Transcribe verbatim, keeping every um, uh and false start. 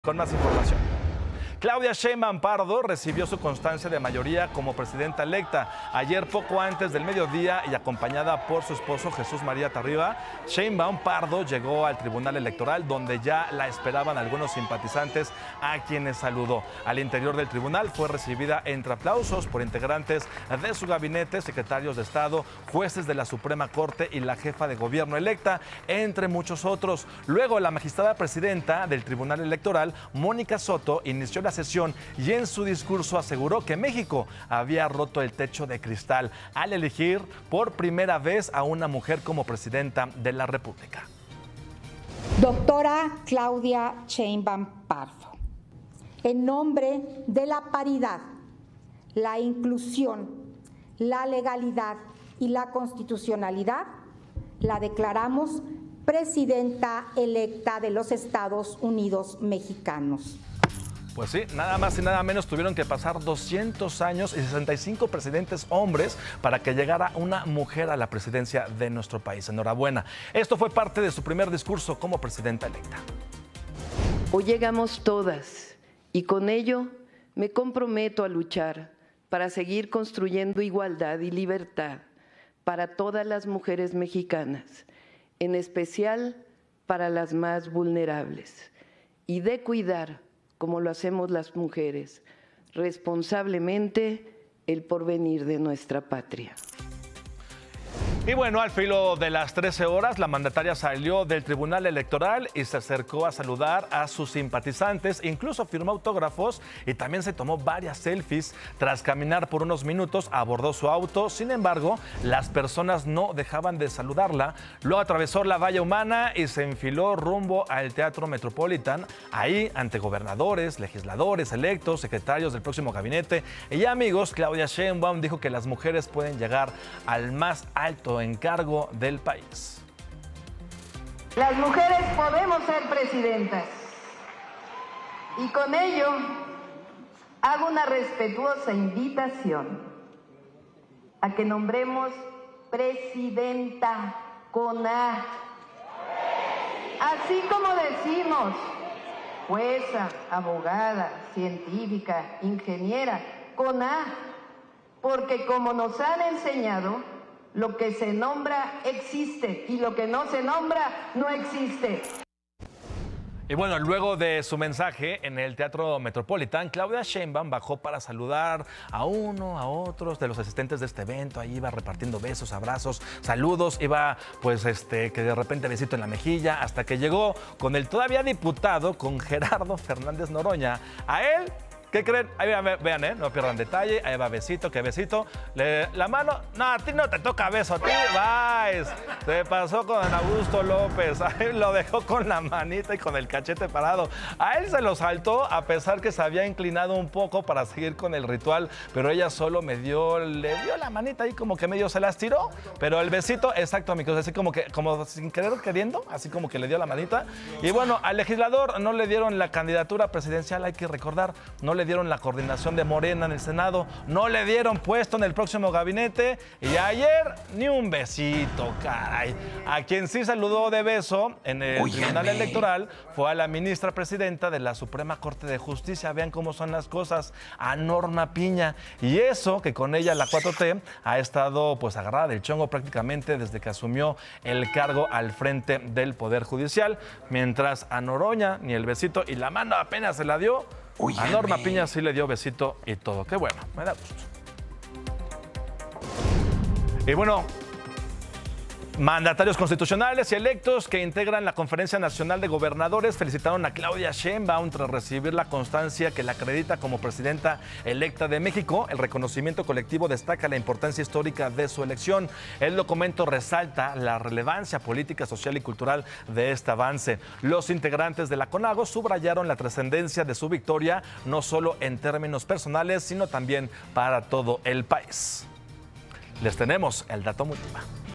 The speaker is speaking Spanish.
Con más información. Claudia Sheinbaum Pardo recibió su constancia de mayoría como presidenta electa. Ayer, poco antes del mediodía y acompañada por su esposo Jesús María Tarriba, Sheinbaum Pardo llegó al Tribunal Electoral, donde ya la esperaban algunos simpatizantes, a quienes saludó. Al interior del tribunal fue recibida entre aplausos por integrantes de su gabinete, secretarios de Estado, jueces de la Suprema Corte y la jefa de gobierno electa, entre muchos otros. Luego, la magistrada presidenta del Tribunal Electoral, Mónica Soto, inició la sesión y en su discurso aseguró que México había roto el techo de cristal al elegir por primera vez a una mujer como presidenta de la República. Doctora Claudia Sheinbaum Pardo, en nombre de la paridad, la inclusión, la legalidad y la constitucionalidad, la declaramos presidenta electa de los Estados Unidos mexicanos. Pues sí, nada más y nada menos tuvieron que pasar doscientos años y sesenta y cinco presidentes hombres para que llegara una mujer a la presidencia de nuestro país. Enhorabuena. Esto fue parte de su primer discurso como presidenta electa. Hoy llegamos todas y con ello me comprometo a luchar para seguir construyendo igualdad y libertad para todas las mujeres mexicanas, en especial para las más vulnerables, y de cuidar, como lo hacemos las mujeres, responsablemente el porvenir de nuestra patria. Y bueno, al filo de las trece horas, la mandataria salió del Tribunal Electoral y se acercó a saludar a sus simpatizantes, incluso firmó autógrafos y también se tomó varias selfies. Tras caminar por unos minutos, abordó su auto. Sin embargo, las personas no dejaban de saludarla. Luego atravesó la valla humana y se enfiló rumbo al Teatro Metropolitan. Ahí, ante gobernadores, legisladores electos, secretarios del próximo gabinete y amigos, Claudia Sheinbaum dijo que las mujeres pueden llegar al más alto encargo del país. Las mujeres podemos ser presidentas y con ello hago una respetuosa invitación a que nombremos presidenta con A, así como decimos jueza, abogada, científica, ingeniera, con A, porque como nos han enseñado, lo que se nombra existe y lo que no se nombra no existe. Y bueno, luego de su mensaje en el Teatro Metropolitan, Claudia Sheinbaum bajó para saludar a uno, a otros de los asistentes de este evento. Ahí iba repartiendo besos, abrazos, saludos, iba pues este que de repente besito en la mejilla, hasta que llegó con el todavía diputado, con Gerardo Fernández Noroña. A él, ¿qué creen? Ahí vean, ¿eh? No pierdan detalle. Ahí va besito, que besito. Le, la mano, no, a ti no te toca beso, a ti vais. Se pasó con Augusto López. Ahí lo dejó con la manita y con el cachete parado. A él se lo saltó, a pesar que se había inclinado un poco para seguir con el ritual, pero ella solo me dio, le dio la manita ahí como que medio se las tiró, pero el besito, exacto, amigos, así como que, como sin querer queriendo, así como que le dio la manita. Y bueno, al legislador no le dieron la candidatura presidencial, hay que recordar, no le le dieron la coordinación de Morena en el Senado, no le dieron puesto en el próximo gabinete y ayer ni un besito, caray. A quien sí saludó de beso en el Óyeme. Tribunal Electoral fue a la ministra presidenta de la Suprema Corte de Justicia. Vean cómo son las cosas, a Norma Piña. Y eso que con ella la cuatro T ha estado pues agarrada del chongo prácticamente desde que asumió el cargo al frente del Poder Judicial, mientras a Noroña ni el besito y la mano apenas se la dio. Óyeme. A Norma Piña sí le dio besito y todo. Qué bueno, me da gusto. Y bueno, mandatarios constitucionales y electos que integran la Conferencia Nacional de Gobernadores felicitaron a Claudia Sheinbaum tras recibir la constancia que la acredita como presidenta electa de México. El reconocimiento colectivo destaca la importancia histórica de su elección. El documento resalta la relevancia política, social y cultural de este avance. Los integrantes de la CONAGO subrayaron la trascendencia de su victoria, no solo en términos personales, sino también para todo el país. Les tenemos el dato Multima.